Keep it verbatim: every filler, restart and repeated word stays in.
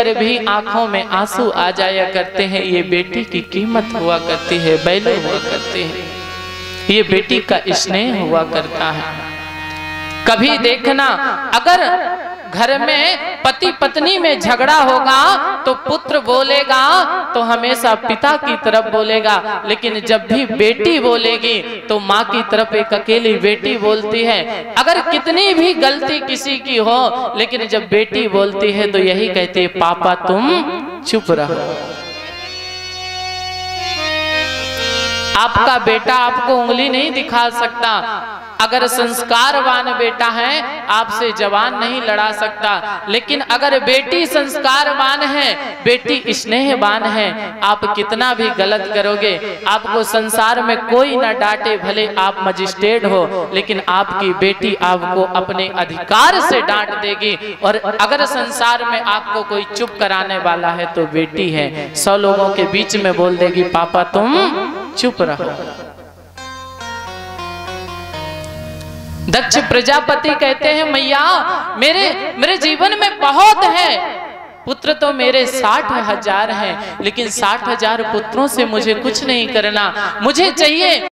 देखकर भी आंखों में आंसू आ जाया करते हैं। ये बेटी की कीमत हुआ करती है, वैल्यू हुआ करती है, ये बेटी का स्नेह हुआ करता है। कभी देखना, अगर घर में पति पत्नी में झगड़ा होगा तो पुत्र बोलेगा तो हमेशा पिता की तरफ बोलेगा, लेकिन जब भी बेटी बोलेगी तो माँ की तरफ एक अकेली बेटी बोलती है। अगर कितनी भी गलती किसी की हो, लेकिन जब बेटी बोलती है तो यही कहती है, पापा तुम चुप रहो। आपका बेटा आपको उंगली नहीं दिखा सकता, अगर संस्कारवान बेटा है आपसे जवान नहीं लड़ा सकता, लेकिन अगर बेटी संस्कारवान है, बेटी स्नेहवान है, आप कितना भी गलत करोगे आपको संसार में कोई ना डांटे, भले आप मजिस्ट्रेट हो, लेकिन आपकी बेटी आपको अपने अधिकार से डांट देगी। और अगर संसार में आपको कोई चुप कराने वाला है तो बेटी है, सौ लोगों के बीच में बोल देगी, पापा तुम चुप रहो। दक्ष प्रजापति कहते हैं, मैया मेरे मेरे जीवन में बहुत है, पुत्र तो मेरे साठ हजार हैं, लेकिन साठ हजार पुत्रों से मुझे कुछ नहीं करना, मुझे चाहिए